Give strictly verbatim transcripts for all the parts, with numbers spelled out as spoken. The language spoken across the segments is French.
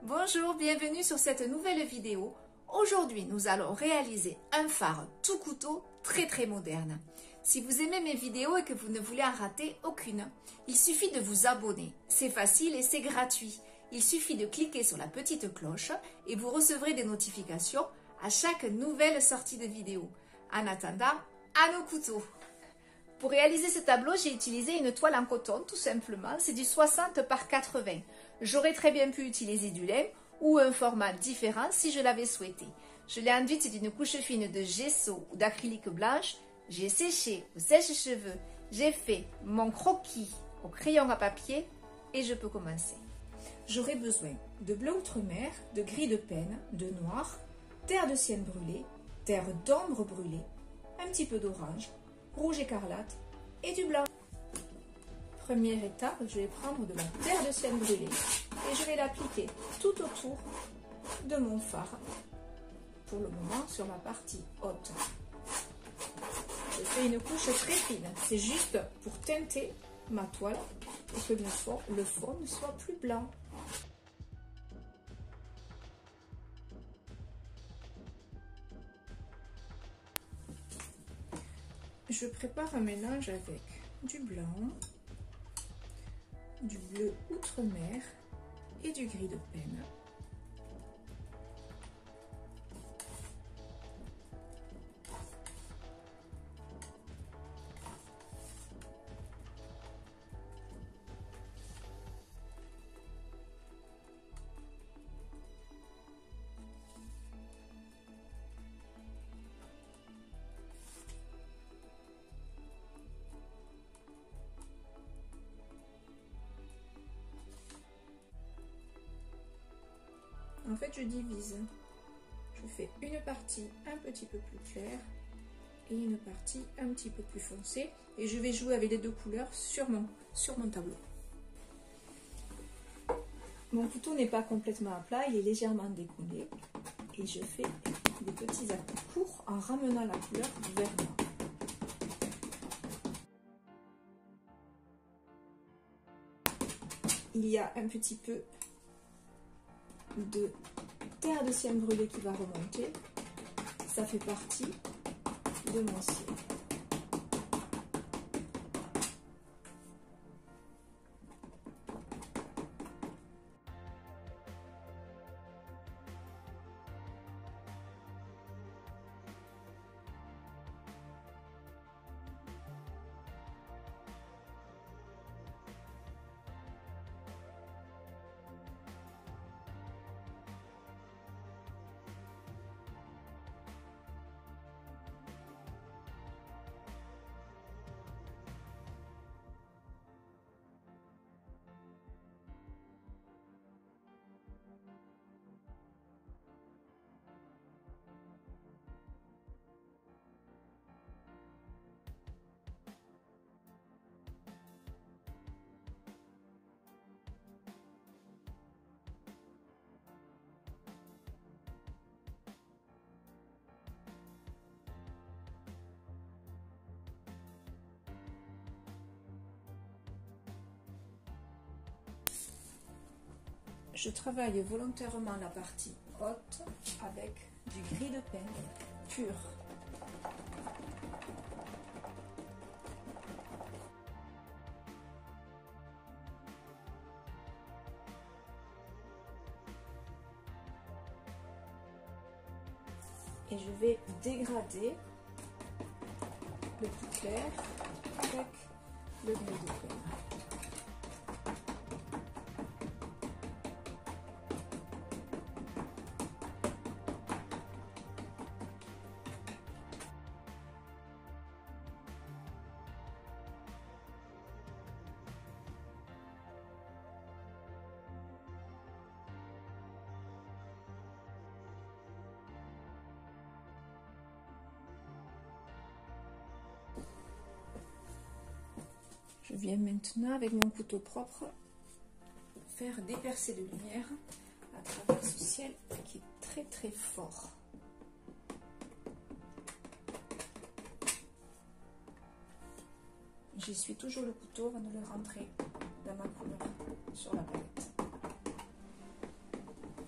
Bonjour, bienvenue sur cette nouvelle vidéo. Aujourd'hui, nous allons réaliser un phare tout couteau très très moderne. Si vous aimez mes vidéos et que vous ne voulez en rater aucune, il suffit de vous abonner. C'est facile et c'est gratuit. Il suffit de cliquer sur la petite cloche et vous recevrez des notifications à chaque nouvelle sortie de vidéo. En attendant, à nos couteaux. Pour réaliser ce tableau, j'ai utilisé une toile en coton, tout simplement. C'est du soixante par quatre-vingts. J'aurais très bien pu utiliser du lin ou un format différent si je l'avais souhaité. Je l'ai enduite d'une couche fine de gesso ou d'acrylique blanche. J'ai séché au sèche-cheveux. J'ai fait mon croquis au crayon à papier et je peux commencer. J'aurai besoin de bleu outre-mer, de gris de penne, de noir, terre de sienne brûlée, terre d'ombre brûlée, un petit peu d'orange, rouge écarlate et du blanc. Première étape, je vais prendre de la terre de sienne brûlée et je vais l'appliquer tout autour de mon phare, pour le moment sur la partie haute. Je fais une couche très fine, c'est juste pour teinter ma toile et que le fond, le fond ne soit plus blanc. Je prépare un mélange avec du blanc, du bleu outre-mer et du gris de penne. En fait, je divise. Je fais une partie un petit peu plus claire et une partie un petit peu plus foncée. Et je vais jouer avec les deux couleurs sur mon, sur mon tableau. Mon couteau n'est pas complètement à plat, il est légèrement décollé. Et je fais des petits arcs courts en ramenant la couleur vers moi. Il y a un petit peu de terre de sienne brûlée qui va remonter. Ça fait partie de mon ciel. Je travaille volontairement la partie haute avec du gris de penne pur. Et je vais dégrader le plus clair avec le gris de penne. Je viens maintenant avec mon couteau propre faire des percées de lumière à travers ce ciel qui est très très fort. J'essuie toujours le couteau avant de le rentrer dans ma couleur sur la palette.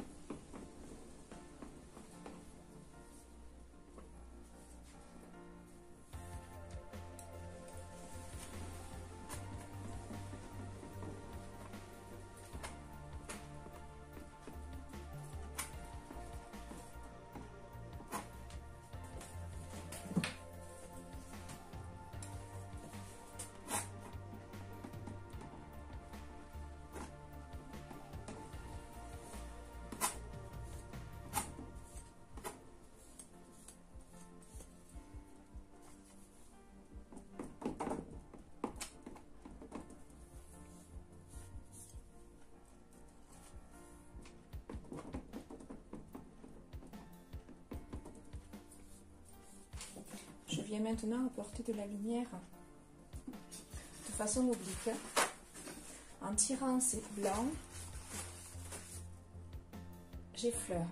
viens maintenant apporter de la lumière de façon oblique en tirant ces blancs, j'effleure.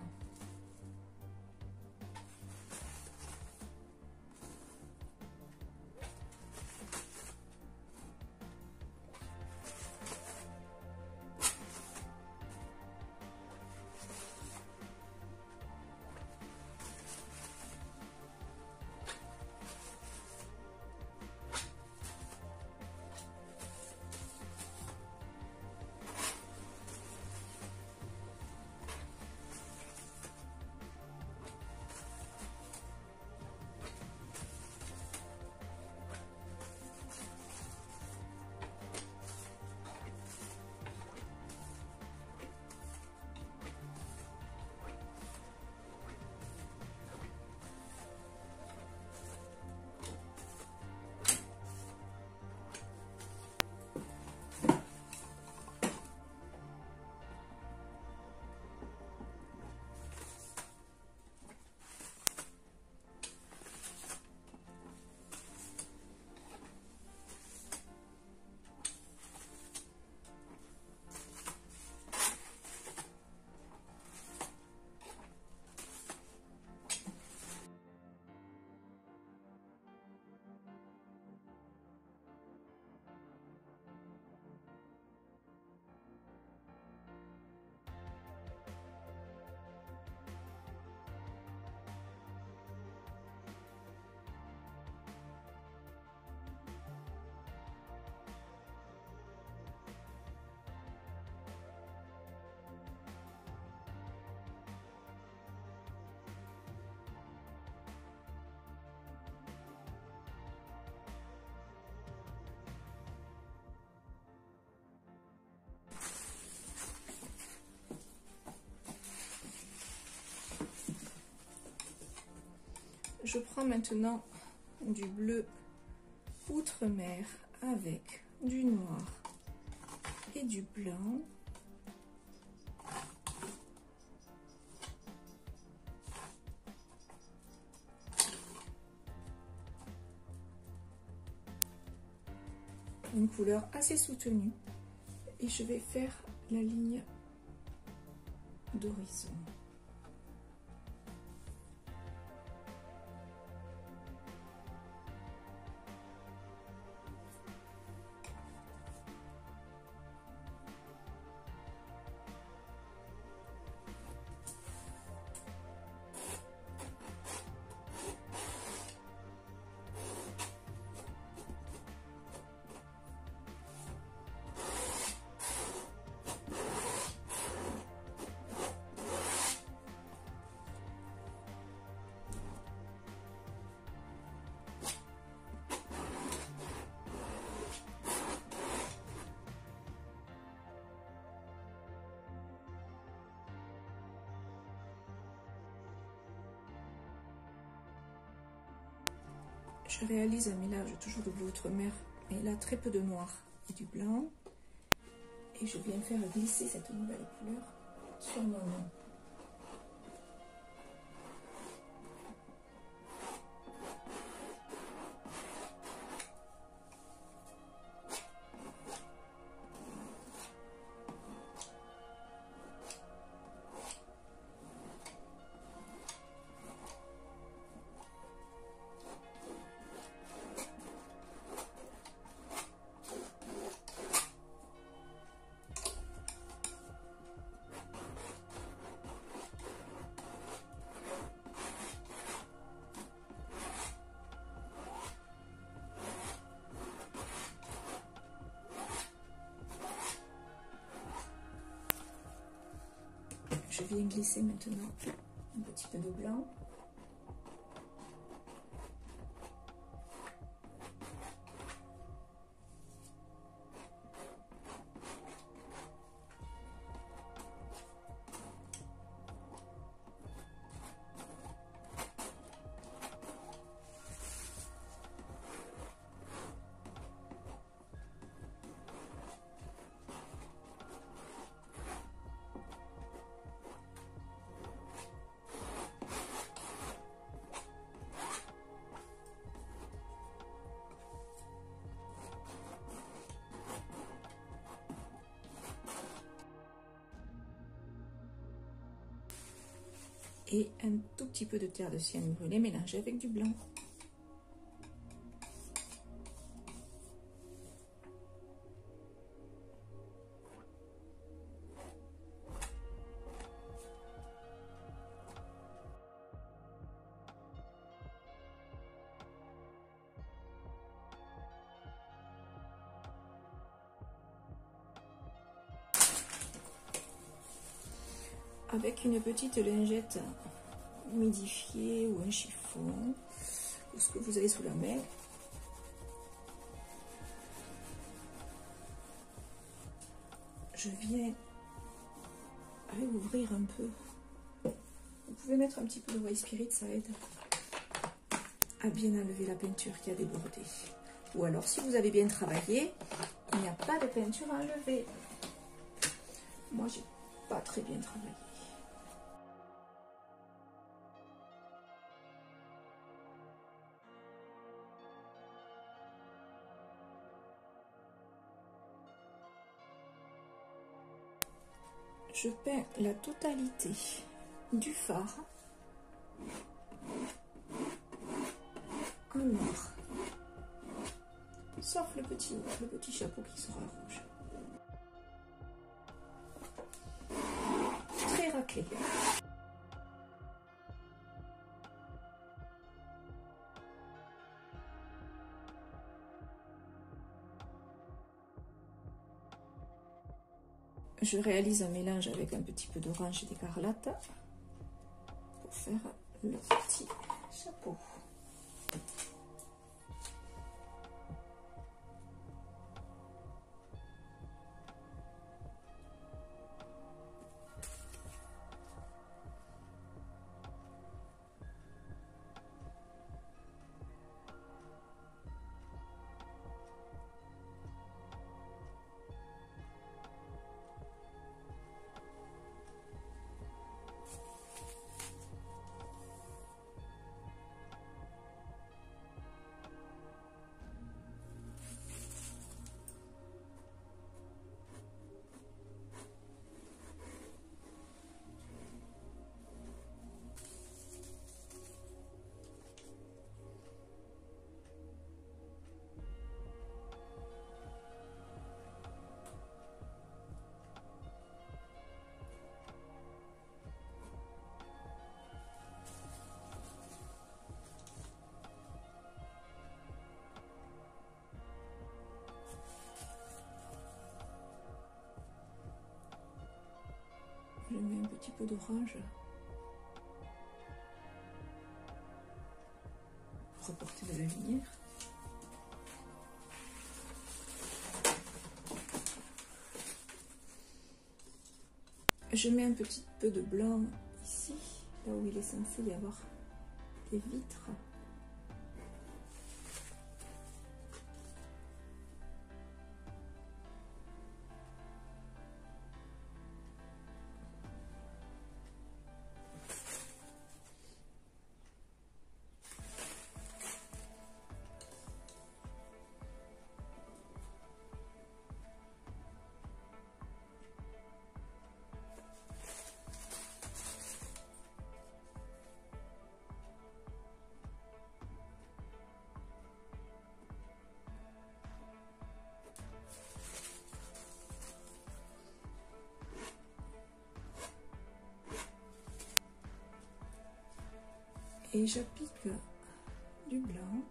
Je prends maintenant du bleu outre-mer avec du noir et du blanc. Une couleur assez soutenue. Et je vais faire la ligne d'horizon. Je réalise un mélange toujours de bleu outre-mer, mais là très peu de noir et du blanc. Et je viens faire glisser cette nouvelle couleur sur mon nom. Je viens glisser maintenant un petit peu de blanc. et un tout petit peu de terre de sienne brûlée mélangée avec du blanc. Avec une petite lingette humidifiée ou un chiffon, ou ce que vous avez sous la main, je viens réouvrir un peu. Vous pouvez mettre un petit peu de white spirit, ça aide à bien enlever la peinture qui a débordé. Ou alors, si vous avez bien travaillé, il n'y a pas de peinture à enlever. Moi, j'ai pas très bien travaillé. Je peins la totalité du phare en noir, sauf le petit, le petit chapeau qui sera rouge. Très raclé. Je réalise un mélange avec un petit peu d'orange et d'écarlate pour faire le petit chapeau. Je mets un petit peu d'orange pour apporter de la lumière. Je mets un petit peu de blanc ici, là où il est censé y avoir des vitres. Et j'applique du blanc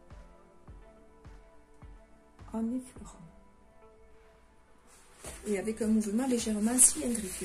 en effleurant et avec un mouvement légèrement cylindrique.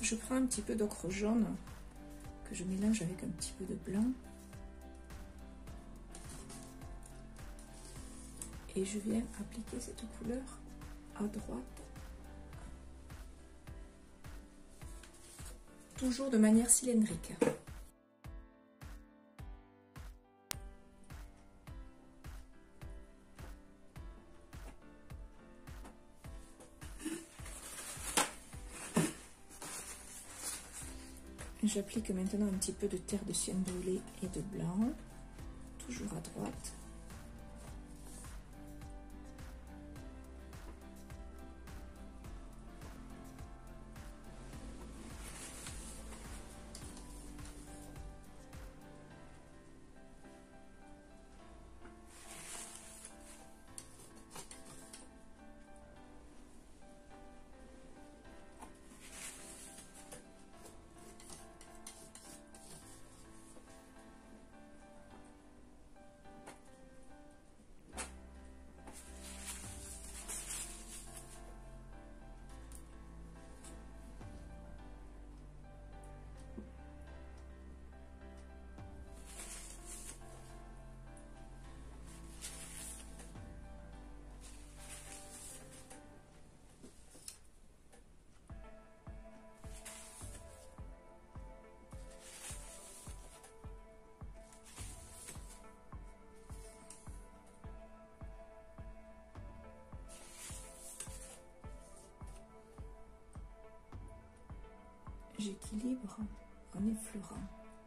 je prends un petit peu d'ocre jaune que je mélange avec un petit peu de blanc. Et je viens appliquer cette couleur à droite. Toujours de manière cylindrique. J'applique maintenant un petit peu de terre de sienne brûlée et de blanc, toujours à droite. J'équilibre en effleurant.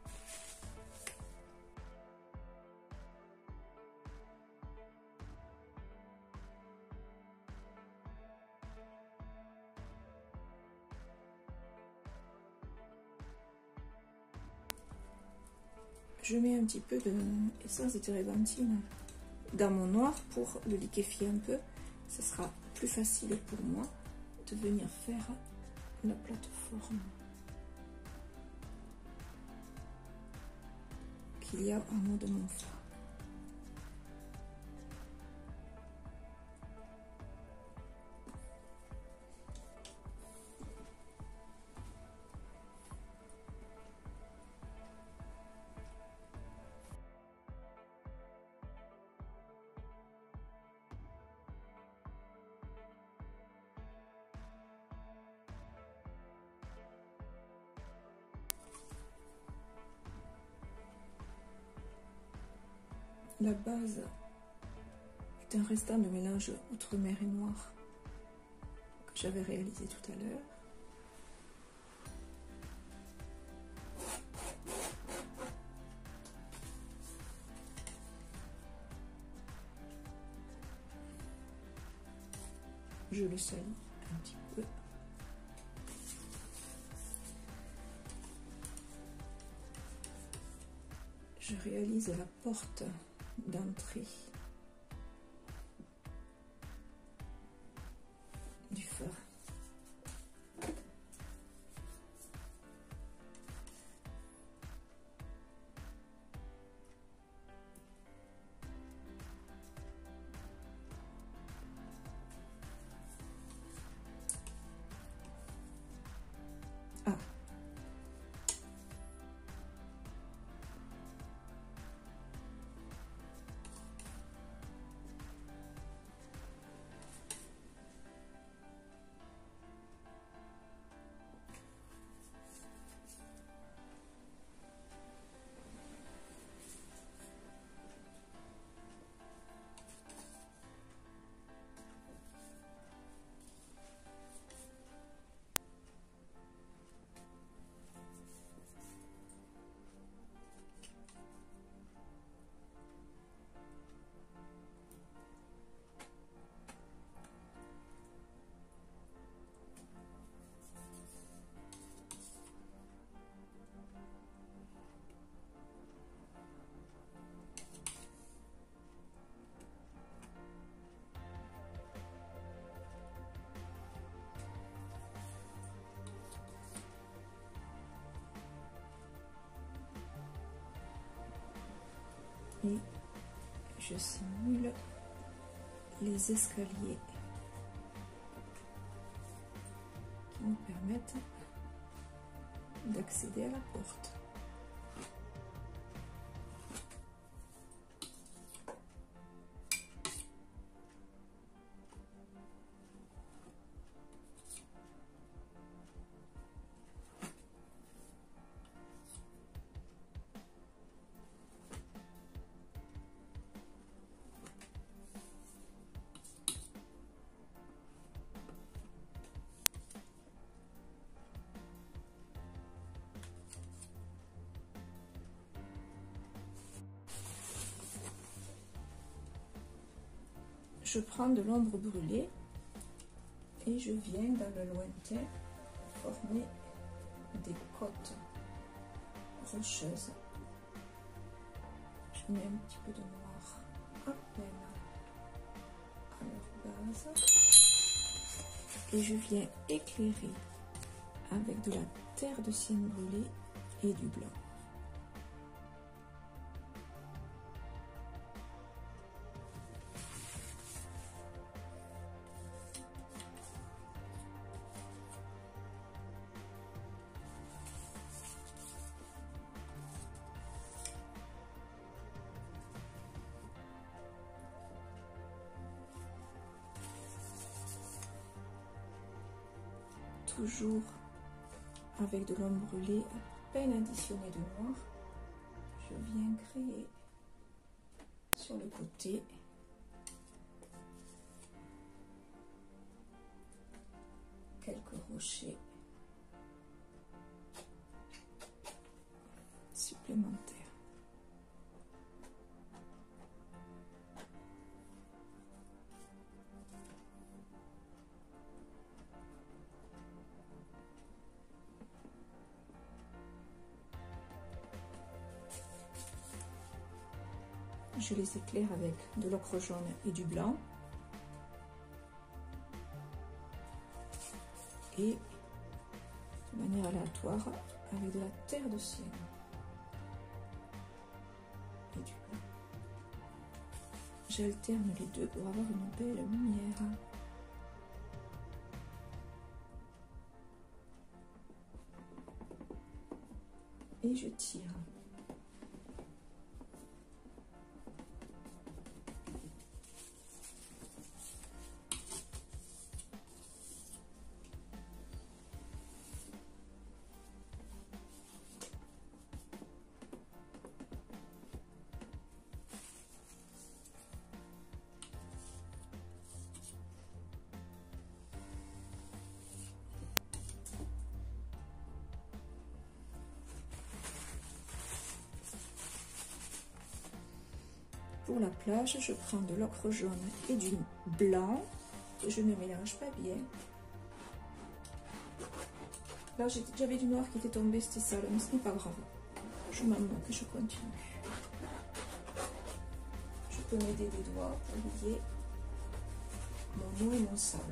Je mets un petit peu d'essence de térébenthine dans mon noir pour le liquéfier un peu. Ce sera plus facile pour moi de venir faire la plateforme qu'il y a en haut de mon fard. La base est un restant de mélange outre-mer et noir que j'avais réalisé tout à l'heure. Je le salis un petit peu. Je réalise la porte d'entrée du phare. Ah. Et je simule les escaliers qui nous permettent d'accéder à la porte. Je prends de l'ombre brûlée et je viens dans le lointain former des côtes rocheuses. Je mets un petit peu de noir à peine à leur base et je viens éclairer avec de la terre de sienne brûlée et du blanc. Toujours avec de l'ombre brûlée à peine additionnée de noir, je viens créer sur le côté quelques rochers supplémentaires. Je les éclaire avec de l'ocre jaune et du blanc. Et de manière aléatoire avec de la terre de sienne et du blanc. J'alterne les deux pour avoir une belle lumière. Et je tire. Pour la plage, je prends de l'ocre jaune et du blanc que je ne mélange pas bien. Là, j'avais du noir qui était tombé, c'était sale, mais ce n'est pas grave. Je m'en moque et je continue. Je peux m'aider des doigts pour lier mon eau et mon sable.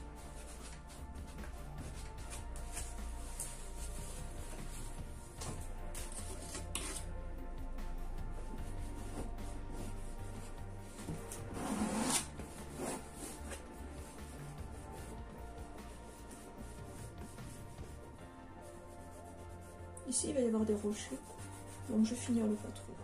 Ici, il va y avoir des rochers, donc je finis le pas trop.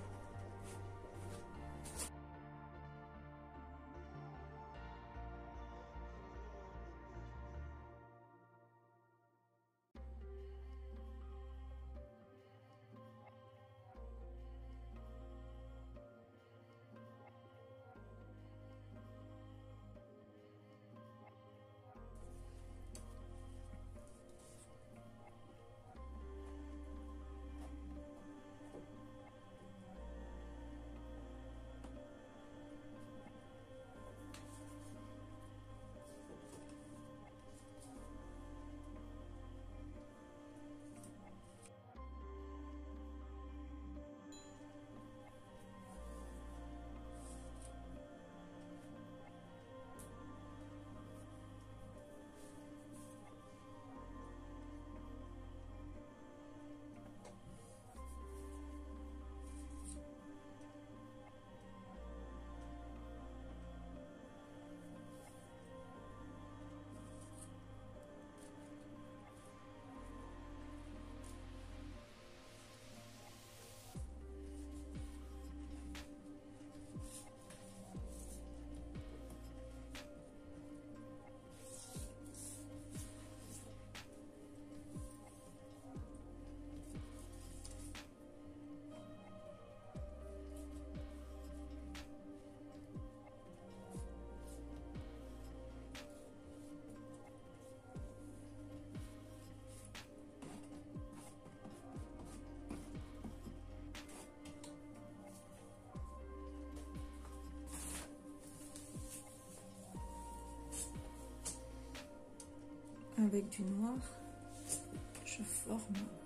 avec du noir, je forme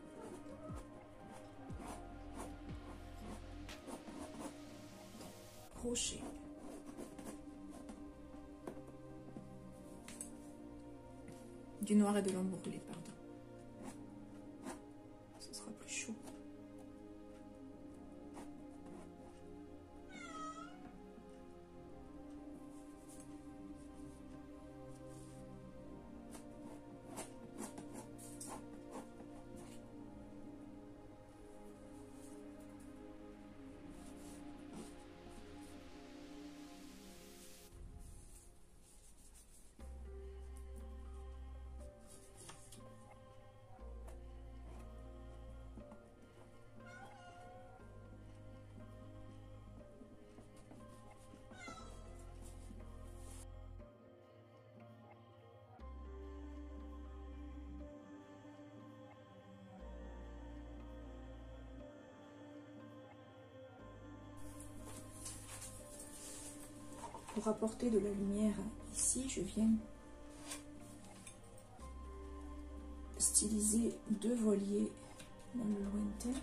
crochet. Du noir et de l'ombre brûlée, pardon. Ce sera plus chaud. Pour apporter de la lumière ici, je viens styliser deux voiliers dans le lointain.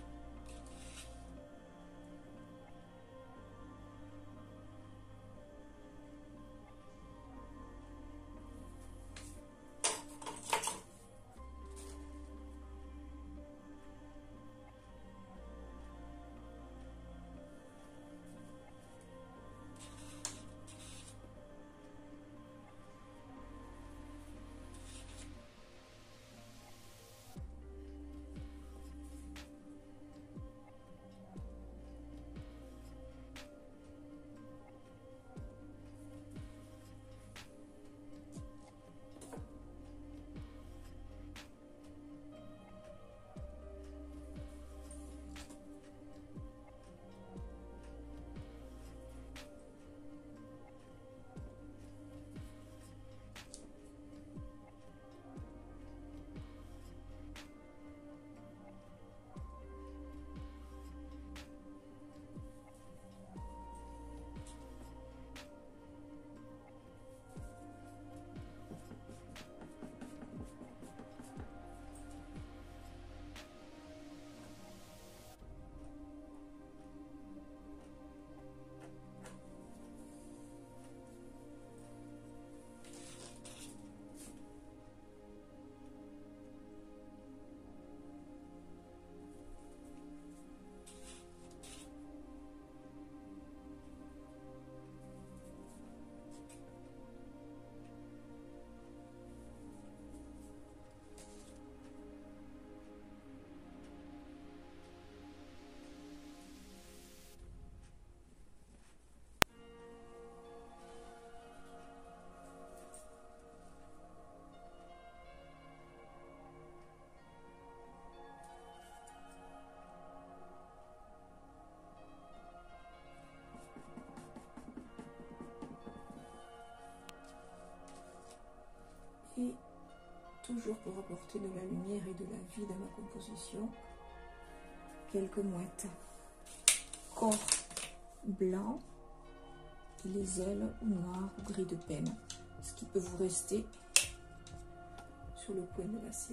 Et toujours pour apporter de la lumière et de la vie dans ma composition, quelques mouettes. Corps blanc et les ailes noires ou gris de peine, ce qui peut vous rester sur le coin de l'assiette.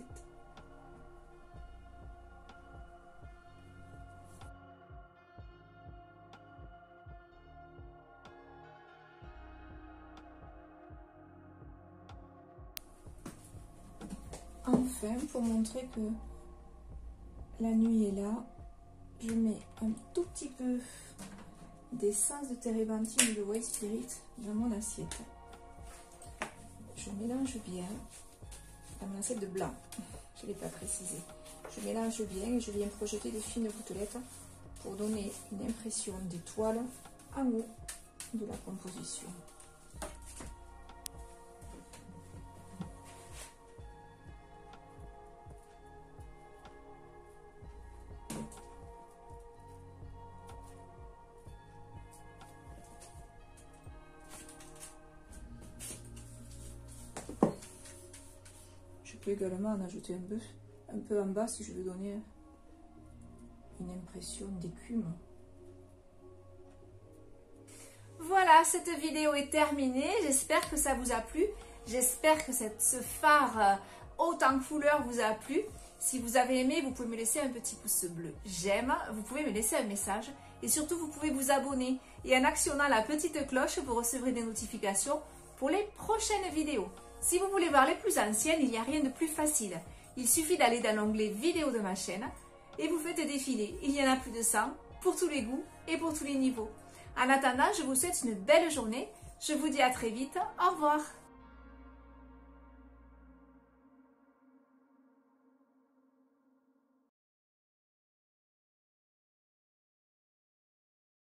Enfin, pour montrer que la nuit est là, je mets un tout petit peu d'essence de térébenthine et de white spirit dans mon assiette. Je mélange bien dans mon assiette de blanc, je ne l'ai pas précisé. Je mélange bien et je viens projeter des fines gouttelettes pour donner une impression d'étoile en haut de la composition. Je peux également en ajouter un peu, un peu en bas si je veux donner une impression d'écume. Voilà, cette vidéo est terminée. J'espère que ça vous a plu. J'espère que cette, ce fard autant que couleur vous a plu. Si vous avez aimé, vous pouvez me laisser un petit pouce bleu j'aime, vous pouvez me laisser un message et surtout vous pouvez vous abonner. Et en actionnant la petite cloche, vous recevrez des notifications pour les prochaines vidéos. Si vous voulez voir les plus anciennes, il n'y a rien de plus facile. Il suffit d'aller dans l'onglet vidéo de ma chaîne et vous faites défiler. Il y en a plus de cent pour tous les goûts et pour tous les niveaux. En attendant, je vous souhaite une belle journée. Je vous dis à très vite. Au revoir.